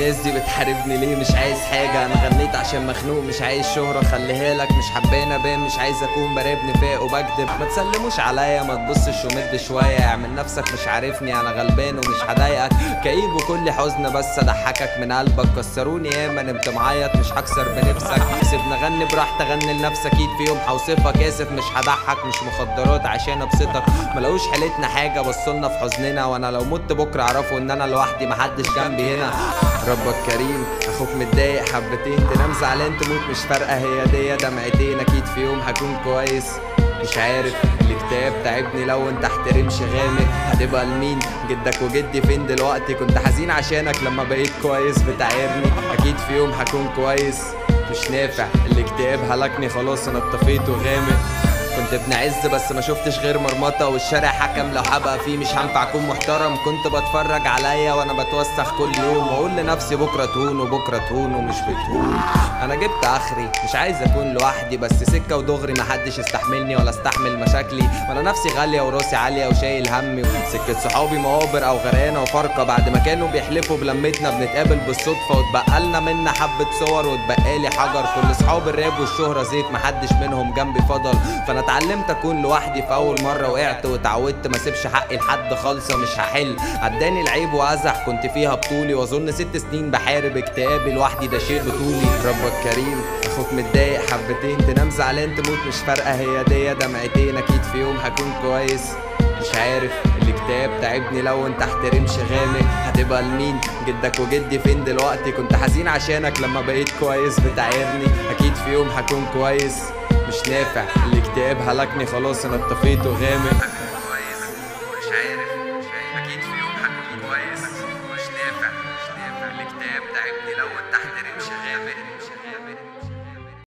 الناس دي بتحاربني ليه؟ مش عايز حاجة، انا غنيت عشان مخنوق، مش عايز شهرة، خليها لك مش حبان ابان، مش عايز اكون برابني فاق وبكدب. ما تسلموش عليا، ما تبصش ومد شوية، اعمل نفسك مش عارفني، انا غلبان ومش هضايقك، كئيب وكل حزن بس اضحكك من قلبك. كسروني ياما نمت معيط، مش هكسر بنفسك، سيبني اغني براحتي، غني لنفسك، اكيد في يوم هوصفك، اسف مش هضحك، مش مخدرات عشان ابسطك، ملقوش حالتنا حاجة، بصولنا في حزننا، وانا لو مت بكره اعرفوا ان انا لوحدي محدش جنبي هنا. ربك كريم، اخوك متضايق حبتين، تنام زعلان تموت مش فارقه، هي دي دمعتين، اكيد في يوم هكون كويس. مش عارف الاكتئاب تعبني، لو انت احترمش غامق هتبقى لمين؟ جدك وجدي فين دلوقتي؟ كنت حزين عشانك لما بقيت كويس بتعايرني، اكيد في يوم هكون كويس. مش نافع الاكتئاب هلكني خلاص، انا اتطفيت وغامق. كنت ابن عز بس ما شفتش غير مرمطة، والشارع حكم لو هبقى فيه مش هنفع اكون محترم. كنت بتفرج عليا وانا بتوسخ كل يوم، واقول لنفسي بكره تهون وبكره تهون ومش بتهون. انا جبت اخري، مش عايز اكون لوحدي، بس سكه ودغري محدش يستحملني ولا استحمل مشاكلي، وانا نفسي غاليه وراسي عاليه وشايل همي. سكه صحابي مقابر او غرقانه وفارقه، بعد ما كانوا بيحلفوا بلمتنا بنتقابل بالصدفه، واتبقالنا منا حبه صور واتبقالي حجر. كل صحاب الراب والشهره زيت، محدش منهم جنبي فضل، فانا اتعلمت اكون لوحدي في اول مره، وقعت واتعودت ما سيبش حقي لحد خالصه، مش هحل عداني العيب وازح كنت فيها بطولي، واظن 6 سنين بحارب اكتئابي لوحدي، ده شيء بطولي. ربك كريم، اخوك متضايق حبتين، تنام زعلان تموت مش فارقه، هي دي دمعتين، اكيد في يوم هكون كويس. مش عارف الاكتئاب تعبني، لو انت احترمش غامق هتبقى لمين؟ جدك وجدي فين دلوقتي؟ كنت حزين عشانك لما بقيت كويس بتعايرني، اكيد في يوم هكون كويس. مش نافع الاكتئاب هلكني خلاص، انا اتطفيت وغامق. هكون كويس، مش عارف، اكيد في يوم هكون كويس. مش نافع الاكتئاب تعبني، لو انت احترمش غامق.